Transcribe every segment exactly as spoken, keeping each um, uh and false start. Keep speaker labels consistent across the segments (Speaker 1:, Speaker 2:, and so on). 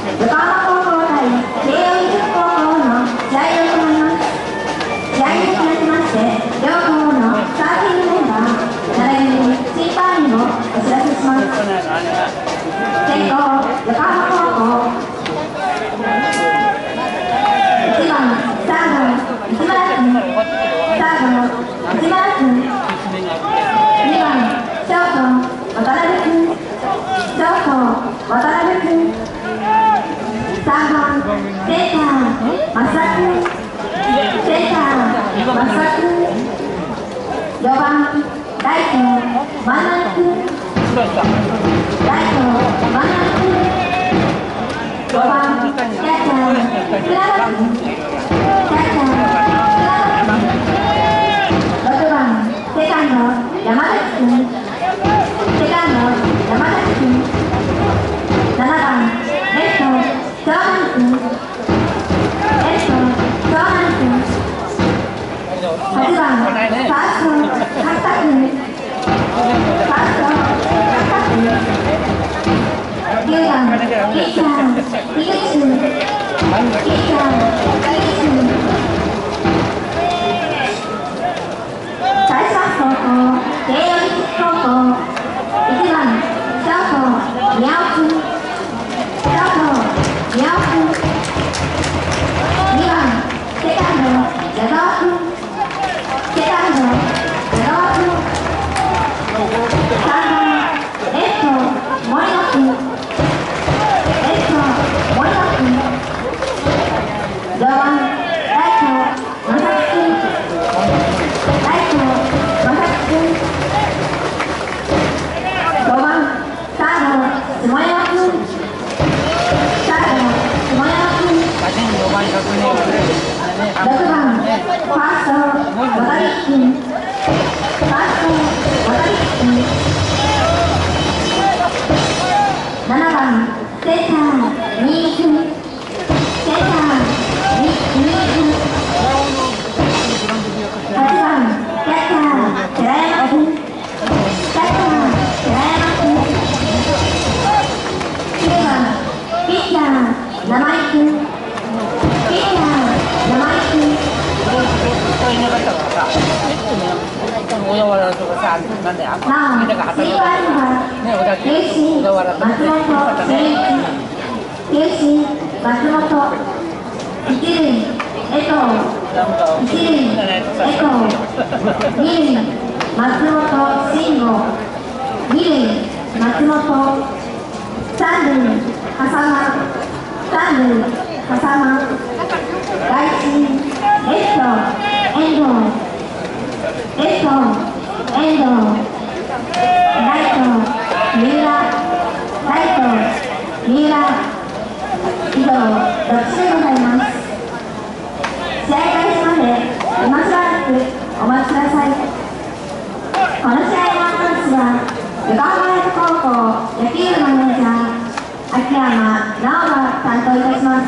Speaker 1: 横浜高校対慶応義塾高校の試合を行います。試合に続きまして、両校のスターティングメンバー、並びに審判員をお知らせします。先攻、横浜高校。いちばん、サード、市村君。サード、市村君。にばん、ショート、渡辺君。ショート、渡辺君。さんばん、センター、増田君。センター、増田君。よんばん、ライト、万波君。ライト、万波君。ごばん、キャッチャー、福永君。キャッチャー、福永君。ろくばん、セカンド、山崎君。セカンド、山崎君。ななばん、レフト、長南君。レフト、長南君。はちばん、ファースト、角田君。ファースト、角田君。きゅうばん、ピッチャー、樋口君。ピッチャー、樋口君。最初は高校、慶応義塾高校。いちばん、ショート、宮尾君。ショート、宮尾君。にばん、セカンド、矢澤君。セカンド、矢澤君。さんばん、レフト、森野君。レフト、森野君。よんばん、ライト、正木君。ライト、正木君。ごばん、サード、下山君。サード、下山君。ろくばん、ファースト、渡辺君。ファースト、渡辺君。ななばん、センター、新見君。センター、新見君。はちばん、キャッチャー、寺山君。キャッチャー、寺山君。きゅうばん、ピッチャー、生井君。ピッチャー、生井君。なお、審判員は、球審、松本慎一。球審、松本。一塁、江藤。一塁、江藤。二塁、松本慎吾。二塁、松本。三塁、笠間。三塁、笠間。外審、レフト、遠藤。レフト、遠藤。ライト、三浦。ライト、三浦。以上、ろくでございます。試合開始まで今しばらくお待ちください。この試合のアナウンスは横浜大高校野球部マネージャー秋山直が担当いたします。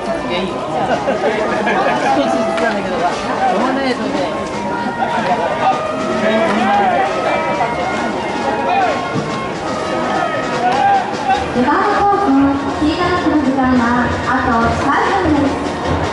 Speaker 2: つ原因少しずつなんだけど、しょうがないですよね。
Speaker 1: ルバート高校追加の時間はあとさんぷんです。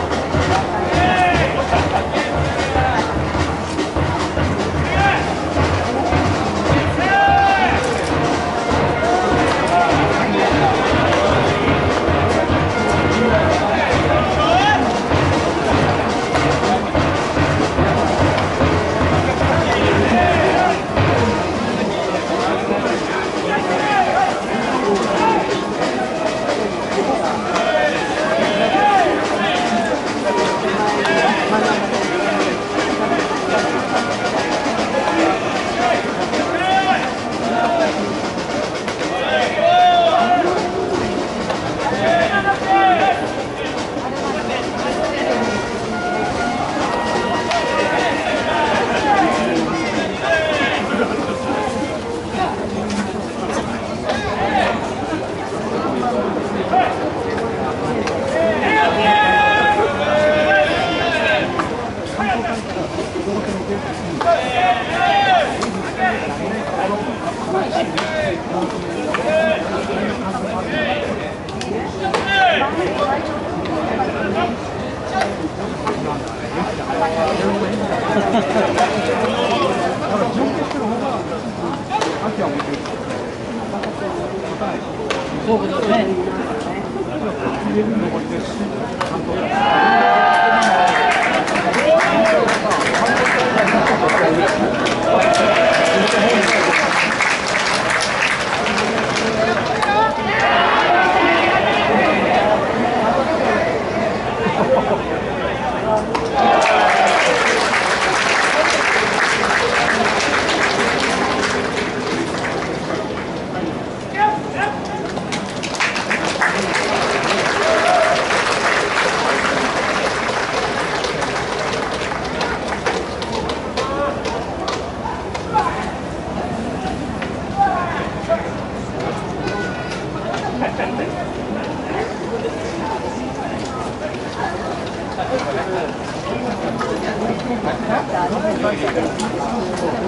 Speaker 2: そうですね。
Speaker 1: Thank you.